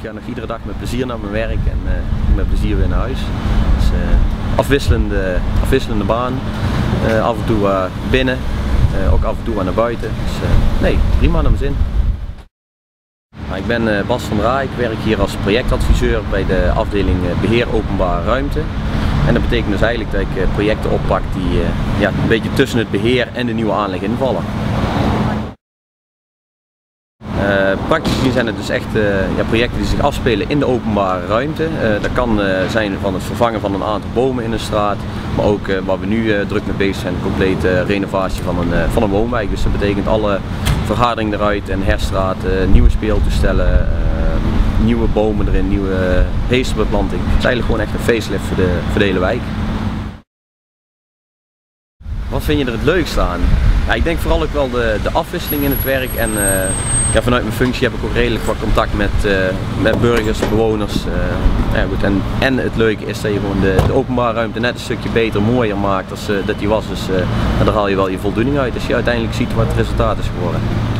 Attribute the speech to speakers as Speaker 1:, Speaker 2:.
Speaker 1: ga nog iedere dag met plezier naar mijn werk en met plezier weer naar huis. Dus, afwisselende baan, af en toe binnen, ook af en toe naar buiten. Dus nee, prima naar mijn zin. Ik ben Bas van Raai, ik werk hier als projectadviseur bij de afdeling Beheer Openbare Ruimte. En dat betekent dus eigenlijk dat ik projecten oppak die een beetje tussen het beheer en de nieuwe aanleg invallen. Praktisch gezien zijn het dus echt projecten die zich afspelen in de openbare ruimte. Dat kan zijn van het vervangen van een aantal bomen in een straat, maar ook waar we nu druk mee bezig zijn, de complete renovatie van een woonwijk. Dus dat betekent alle verharding eruit en herstraten, nieuwe speeltoestellen, nieuwe bomen erin, nieuwe heesterbeplanting. Het is eigenlijk gewoon echt een facelift voor de hele wijk. Wat vind je er het leukste aan? Ja, ik denk vooral ook wel de afwisseling in het werk en vanuit mijn functie heb ik ook redelijk wat contact met burgers, bewoners. En het leuke is dat je gewoon de openbare ruimte net een stukje beter, mooier maakt dan dat die was. Dus daar haal je wel je voldoening uit als je uiteindelijk ziet wat het resultaat is geworden.